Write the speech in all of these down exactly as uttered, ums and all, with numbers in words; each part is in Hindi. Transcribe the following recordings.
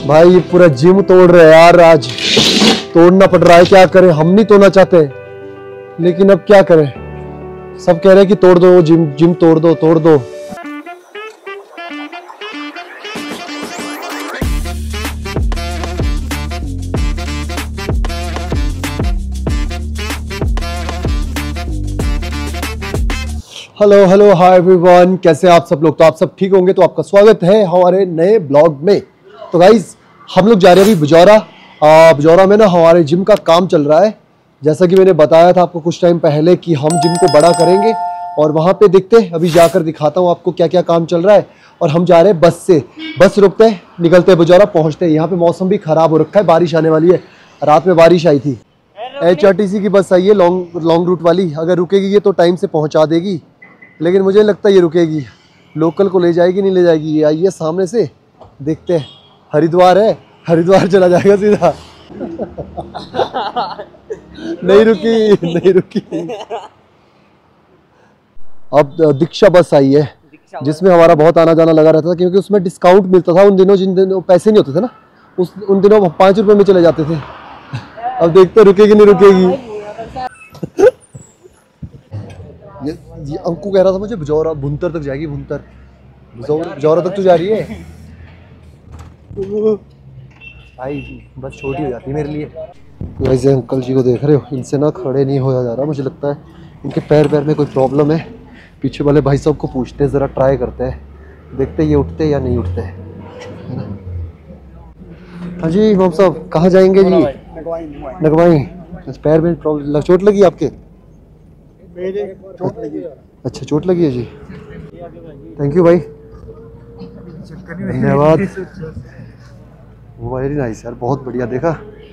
भाई ये पूरा जिम तोड़ रहे हैं यार, आज तोड़ना पड़ रहा है। क्या करें, हम नहीं तोड़ना चाहते लेकिन अब क्या करें, सब कह रहे हैं कि तोड़ दो जिम, जिम तोड़ दो तोड़ दो। हेलो हेलो हाय एवरीवन, कैसे आप सब लोग? तो आप सब ठीक होंगे। तो आपका स्वागत है हमारे नए ब्लॉग में। तो गाइज हम लोग जा रहे हैं अभी बुजौरा। बुजौरा में ना हमारे जिम का काम चल रहा है। जैसा कि मैंने बताया था आपको कुछ टाइम पहले कि हम जिम को बड़ा करेंगे और वहाँ पे देखते हैं, अभी जाकर दिखाता हूँ आपको क्या क्या काम चल रहा है। और हम जा रहे हैं बस से, बस रुकते हैं, निकलते हैं बुजौरा, पहुँचते हैं। यहाँ पे मौसम भी खराब हो रखा है, बारिश आने वाली है। रात में बारिश आई थी। एच आर टी सी की बस आई है, लॉन्ग लॉन्ग रूट वाली। अगर रुकेगी ये तो टाइम से पहुँचा देगी, लेकिन मुझे लगता है ये रुकेगी। लोकल को ले जाएगी नहीं ले जाएगी। ये आई है सामने से, देखते हैं। हरिद्वार है, हरिद्वार चला जाएगा सीधा। नहीं रुकी नहीं रुकी। अब दीक्षा बस आई है जिसमें हमारा बहुत आना जाना लगा रहता था, क्योंकि उसमें डिस्काउंट मिलता था उन दिनों, जिन दिनों पैसे नहीं होते थे ना, उस उन दिनों पाँच रुपए में चले जाते थे। अब देखते रुकेगी नहीं रुकेगी। ये, ये अंकु कह रहा था मुझे बुजौरा भुंतर तक जाएगी। भुंतर बुजौरा तक तो जा रही है भाई, बस छोटी हो जाती है मेरे लिए। वैसे अंकल जी को देख रहे हो, इनसे ना खड़े नहीं होया जा रहा। मुझे लगता है इनके पैर पैर में कोई प्रॉब्लम है। पीछे वाले भाई साहब को पूछते हैं, ज़रा ट्राई करते हैं, देखते हैं ये उठते हैं या नहीं उठते हैं। हाँ जी मोहम्मद साहब, कहाँ जाएंगे जी? नगवाई। पैर में प्रॉब्लम, चोट लगी आपके? चोट लगी। अच्छा चोट लगी है जी, थैंक यू भाई, धन्यवाद। वेरी नाइस यार, बहुत बढ़िया। देखा,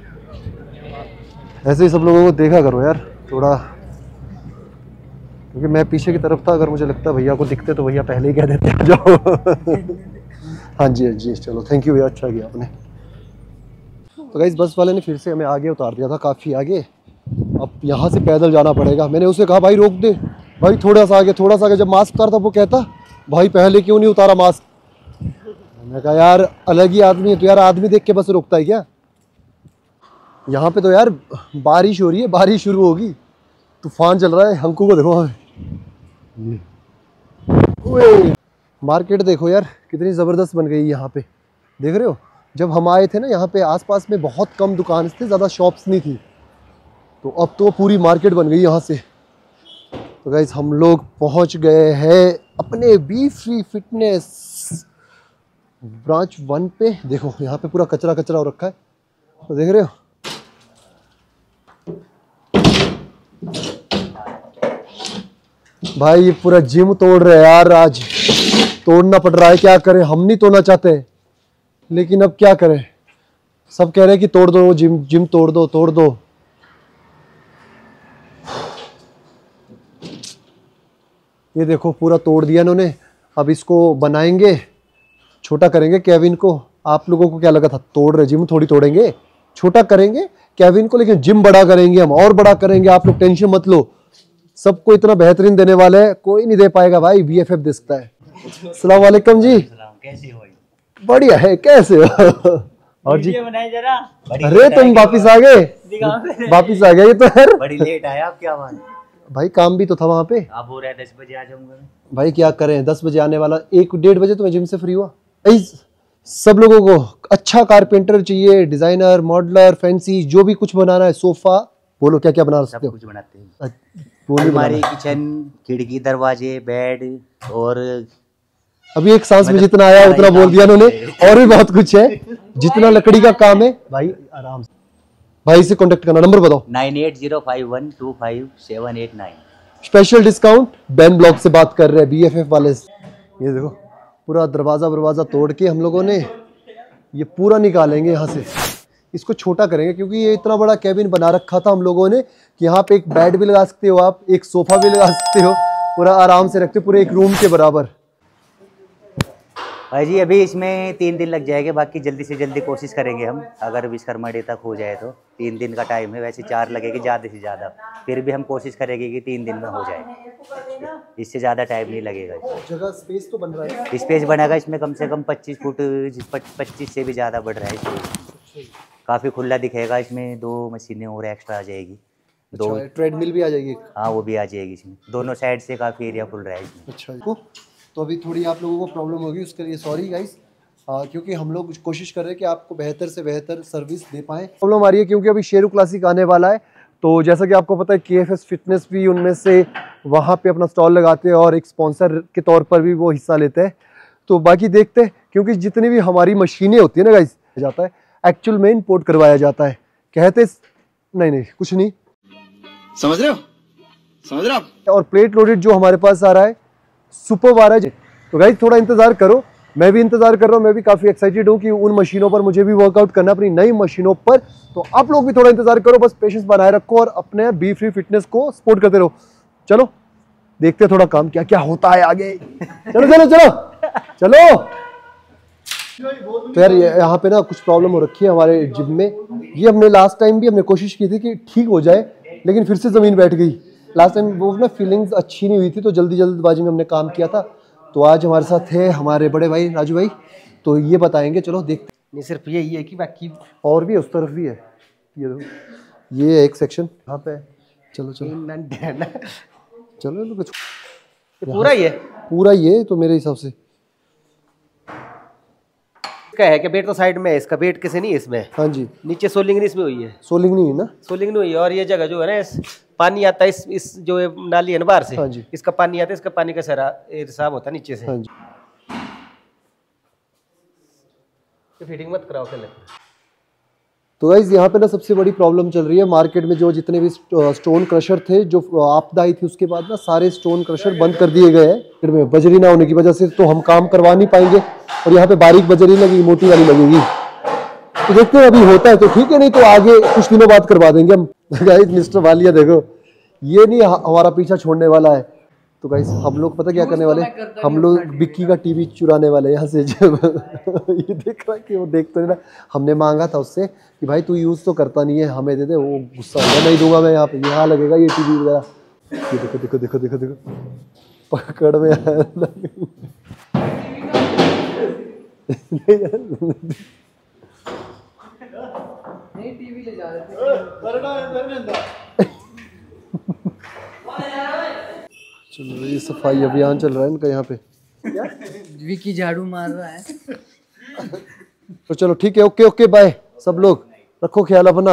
ऐसे ही सब लोगों को देखा करो यार थोड़ा, क्योंकि मैं पीछे की तरफ था। अगर मुझे लगता है भैया को दिखते तो भैया पहले ही कह देते हैं जाओ। हाँ जी हाँ जी, चलो थैंक यू भैया, अच्छा किया आपने। तो गाइस बस वाले ने फिर से हमें आगे उतार दिया था, काफ़ी आगे। अब यहाँ से पैदल जाना पड़ेगा। मैंने उसे कहा भाई रोक दे, भाई थोड़ा सा आगे थोड़ा सा आगे। जब मास्क उतारता वो कहता भाई पहले क्यों नहीं उतारा मास्क। मैंने कहा यार अलग ही आदमी है तो यार, आदमी देख के बस रोकता है क्या? यहाँ पे तो यार बारिश हो रही है, बारिश शुरू होगी, तूफान चल रहा है। हंकू को देखो, मार्केट देखो यार कितनी ज़बरदस्त बन गई यहाँ पे, देख रहे हो? जब हम आए थे ना यहाँ पे आसपास में बहुत कम दुकान थे, ज़्यादा शॉप्स नहीं थी, तो अब तो पूरी मार्केट बन गई यहाँ से। तो गाइस हम लोग पहुँच गए हैं अपने be free fitness branch one पे। देखो यहाँ पे पूरा कचरा कचरा हो रखा है, तो देख रहे हो? भाई ये पूरा जिम तोड़ रहे हैं यार, आज तोड़ना पड़ रहा है। क्या करें, हम नहीं तोड़ना चाहते लेकिन अब क्या करें, सब कह रहे हैं कि तोड़ दो जिम, जिम तोड़ दो तोड़ दो। ये देखो पूरा तोड़ दिया इन्होंने। अब इसको बनाएंगे, छोटा करेंगे केविन को। आप लोगों को क्या लगा था तोड़ रहे, जिम थोड़ी तोड़ेंगे, छोटा करेंगे केविन को, लेकिन जिम बड़ा करेंगे हम, और बड़ा करेंगे। आप लोग टेंशन मत लो, सबको इतना बेहतरीन देने वाले हैं, कोई नहीं दे पाएगा भाई। बी एफ एफ दिखता है। अस्सलाम वालेकुम जी, कैसे हो? बढ़िया है, कैसे हो? और जी जरा। अरे तुम वापिस आ गए? वापिस आ गए? ये तो यार बड़ी लेट आया आप, क्या बात? भाई काम भी तो था वहाँ पे। आप हो रहा है दस बजे आ जाऊंगा। भाई क्या करें, दस बजे आने वाला, एक डेढ़ बजे तो मैं जिम से फ्री हुआ। सब लोगों को अच्छा कारपेंटर चाहिए, डिजाइनर, मॉडलर, फैंसी, जो भी कुछ बनाना है। सोफा बोलो क्या क्या बना सकते हो? कुछ बनाते हैं, अलमारी, किचन, खिड़की, दरवाजे, बेड। और अभी एक सांस में जितना आया उतना बोल दिया उन्होंने, और भी बहुत कुछ है जितना लकड़ी का काम है। भाई आराम से, भाई से कांटेक्ट करना, नंबर बताओ। Nine eight zero five one two five seven eight nine. Special discount बैन ब्लॉक से बात कर रहे हैं, बी एफ एफ वाले से। ये देखो पूरा दरवाजा दरवाजा तोड़ के हम लोगों ने ये पूरा निकालेंगे यहाँ से। इसको छोटा करेंगे क्योंकि ये इतना बड़ा कैबिन बना रखा था हम लोगों ने कि यहाँ पे एक बेड भी लगा सकते हो आप, एक सोफा भी लगा सकते हो, पूरा आराम से रखते पूरे एक रूम के बराबर। भाई जी अभी इसमें तीन दिन लग जाएंगे, बाकी जल्दी से जल्दी कोशिश करेंगे हम, अगर विश्वकर्मा डे तक हो जाए तो। तीन दिन का टाइम है, वैसे चार लगेगी ज़्यादा से ज़्यादा, फिर भी हम कोशिश करेंगे कि तीन दिन में हो जाए, इससे ज़्यादा टाइम नहीं लगेगा। जगह स्पेस तो बन रहा है, स्पेस बनेगा इसमें कम से कम पच्चीस फुट, पच्चीस से भी ज़्यादा बढ़ रहा है इसमें, काफ़ी खुला दिखेगा। इसमें दो मशीनें और एक्स्ट्रा आ जाएगी, दो अच्छा, ट्रेडमिल भी आ जाएगी। हाँ वो भी आ जाएगी इसमें, दोनों साइड से काफ़ी एरिया खुल रहा है इसमें। अच्छा, तो अभी थोड़ी आप लोगों को प्रॉब्लम होगी, उसके लिए सॉरी गाइस, क्योंकि हम लोग कोशिश कर रहे हैं कि आपको बेहतर से बेहतर सर्विस दे पाएँ। प्रॉब्लम आ रही है क्योंकि अभी शेरू क्लासिक आने वाला है, तो जैसा कि आपको पता है के एफ एस फिटनेस भी उनमें से वहाँ पे अपना स्टॉल लगाते हैं और एक स्पॉन्सर के तौर पर भी वो हिस्सा लेते हैं। तो बाकी देखते हैं, क्योंकि जितनी भी हमारी मशीनें होती है ना गाइस, जाता है एक्चुअल में इंपोर्ट करवाया जाता है, कहते नहीं नहीं कुछ नहीं, समझ रहे हो समझ रहे हो। और प्लेट लोडेड जो हमारे पास आ रहा है सुपर आ रहा है। तो गाइस थोड़ा इंतजार करो, मैं भी इंतजार कर रहा हूँ, मैं भी काफ़ी एक्साइटेड हूँ कि उन मशीनों पर मुझे भी वर्कआउट करना, अपनी नई मशीनों पर। तो आप लोग भी थोड़ा इंतजार करो, बस पेशेंस बनाए रखो और अपने बी फ्री फिटनेस को सपोर्ट करते रहो। चलो देखते हैं थोड़ा काम क्या क्या होता है आगे। चलो चलो चलो चलो। तो यार यहाँ पे ना कुछ प्रॉब्लम हो रखी है हमारे जिम में, ये हमने लास्ट टाइम भी हमने कोशिश की थी कि ठीक हो जाए, लेकिन फिर से ज़मीन बैठ गई। लास्ट टाइम वो ना फीलिंग्स अच्छी नहीं हुई थी, तो जल्दी जल्दबाजी में हमने काम किया था। तो आज हमारे साथ है हमारे बड़े भाई राजू भाई, तो ये बताएंगे, चलो देखते। नहीं सिर्फ यही है कि बाकी और भी है, उस तरफ भी है, ये देखो ये एक सेक्शन यहाँ पे। चलो चलो चलो तो कुछ पूरा ही है, पूरा ये तो मेरे हिसाब से का है कि बेट तो साइड में है, इसका बेट किसे नहीं है इसमें। हाँ जी, नीचे सोलिंग नहीं इसमें हुई है, सोलिंग नहीं हुई ना, सोलिंग नहीं हुई है। और ये जगह जो है ना, इस पानी आता है, इस इस जो है नाली है ना बाहर से, हाँ जी, इसका पानी आता है, इसका पानी का सारा हिसाब होता है नीचे से। हाँ जी। तो फिटिंग मत कराओ पहले। तो गाइस यहाँ पे ना सबसे बड़ी प्रॉब्लम चल रही है मार्केट में, जो जितने भी स्टोन क्रशर थे, जो आपदा आई थी उसके बाद ना सारे स्टोन क्रशर बंद कर दिए गए हैं बजरी ना होने की वजह से, तो हम काम करवा नहीं पाएंगे। और यहाँ पे बारीक बजरी लगी, मोटी वाली लगेगी, तो देखते हैं अभी होता है तो ठीक है, नहीं तो आगे कुछ दिनों बाद करवा देंगे हम। गाइस मिस्टर वालिया देखो, ये नहीं हमारा पीछा छोड़ने वाला है। तो गाइस हम लोग पता क्या करने वाले, हम लोग बिक्की का टीवी चुराने वाले यहाँ से। जब ये देख रहा है कि वो देख तो नहीं ना, हमने मांगा था उससे कि भाई तू यूज़ तो करता नहीं है, हमें दे दे। वो गुस्सा हो गया, नहीं दूंगा मैं, यहाँ पे यहाँ लगेगा ये टीवी वगैरह। ये देखो देखो देखो देखो देखो पकड़ में आया। नहीं टीवी ले जा रहे थे। चलो ये सफाई अभियान चल रहा है इनका यहाँ पे, विकी झाड़ू मार रहा है। तो चलो ठीक है, ओके ओके बाय सब लोग, रखो ख्याल अपना।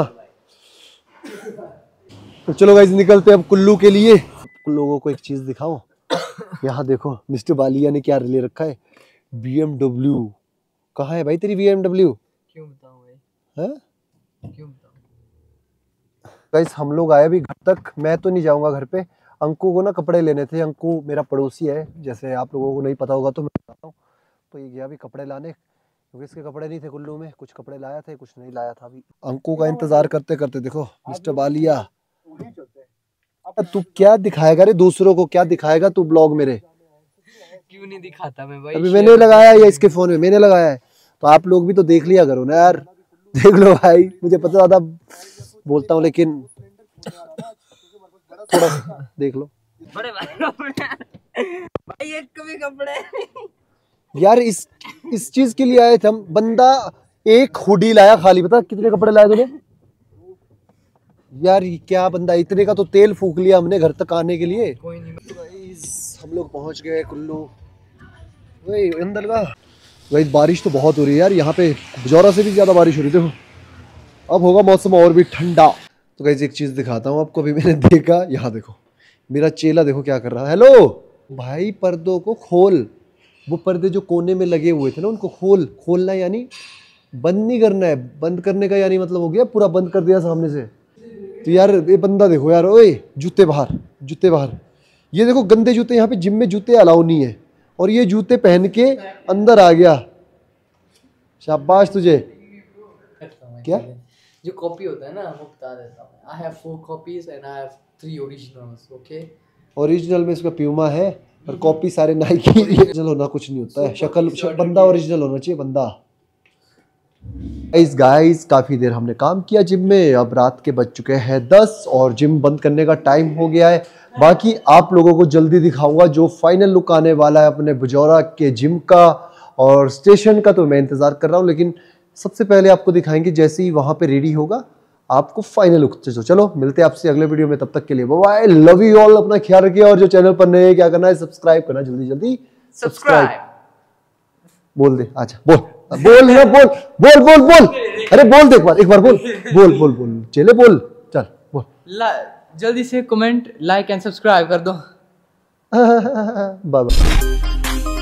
तो चलो गाइस निकलते हैं अब कुल्लू के लिए। लोगों को एक चीज दिखाओ, यहाँ देखो मिस्टर बालिया ने क्या ले रखा है, बी एम डब्ल्यू। कहाँ है भाई तेरी बी एम डब्ल्यू? क्यों बताऊं भाई, है क्यों बताऊं? गाइस हम लोग आए अभी घर तक, मैं तो नहीं जाऊंगा घर पे, अंकु को ना कपड़े लेने थे। अंकु मेरा पड़ोसी है, जैसे आप लोगों को नहीं पता होगा तो मैं बताता हूँ। तो ये गया अभी कपड़े लाने, क्योंकि इसके कपड़े नहीं थे कुल्लू में, कुछ कपड़े लाया थे कुछ नहीं लाया था। अभी अंकु का इंतजार करते करते देखो मिस्टर बालिया, तू क्या दिखाएगा रे दूसरों को, क्या दिखाएगा तू ब्लॉग मेरे? क्यों नहीं दिखाता मैं भाई? अभी मैंने लगाया या इसके फोन में मैंने लगाया है, तो आप लोग भी तो देख लिया करो ना यार। देख लो भाई, मुझे पता ज्यादा बोलता हूँ लेकिन थोड़ा देख लो। बड़े भाई भाई एक कभी कपड़े यार इस इस चीज के लिए आए थे हम। बंदा एक हुडी लाया खाली, पता कितने कपड़े लाए तूने यार? ये क्या बंदा, इतने का तो तेल फूक लिया हमने घर तक आने के लिए। कोई नहीं, हम लोग पहुंच गए कुल्लू, वही अंदर का। वही बारिश तो बहुत हो रही है यार यहाँ पे, बजौरा से भी ज्यादा बारिश हो रही है। देखो अब होगा मौसम और भी ठंडा। तो गाइस एक चीज दिखाता हूँ आपको, अभी मैंने देखा, यहाँ देखो मेरा चेला देखो क्या कर रहा है। हेलो भाई, पर्दों को खोल, वो पर्दे जो कोने में लगे हुए थे ना उनको खोल। खोलना यानी बंद नहीं करना है, बंद करने का यानी मतलब हो गया पूरा बंद कर दिया सामने से। तो यार ये बंदा देखो यार, ओए जूते बाहर, जूते बाहर। ये देखो गंदे जूते, यहाँ पे जिम में जूते अलाउ नहीं है, और ये जूते पहन के अंदर आ गया। शाबाश तुझे। क्या जो कॉपी होता है ना वो बता देता हूँ। I have four copies and I have three originals. Okay, original में इसका प्यूमा है, और कॉपी सारे नाइकी। ओरिजिनल होना कुछ नहीं होता है, शक्ल श- बंदा ओरिजिनल होना चाहिए बंदा। गाइस गाइस काफ़ी देर हमने काम किया जिम में, अब रात के बज चुके हैं दस और जिम बंद करने का टाइम हो गया है। बाकी आप लोगों को जल्दी दिखाऊंगा जो फाइनल लुक आने वाला है अपने बुजौरा के जिम का और स्टेशन का, तो मैं इंतज़ार कर रहा हूँ। लेकिन सबसे पहले आपको दिखाएंगे जैसे ही वहाँ पे रेडी होगा आपको फाइनल लुक। तो चलो मिलते हैं आपसे अगले वीडियो में, तब तक के लिए bye bye, love you all, अपना ख्याल रखिए। और जो चैनल पर नए हैं क्या करना है, सब्सक्राइब करना, जल्दी जल्दी सब्सक्राइब बोल दे। अच्छा बोल बोल ना बोल बोल बोल बोल अरे बोल दे एक बार, एक बार बोल बोल बोल बोल चले बोल चल बोल। जल्दी से कमेंट, लाइक एंड सब्सक्राइब कर दो। Bye bye.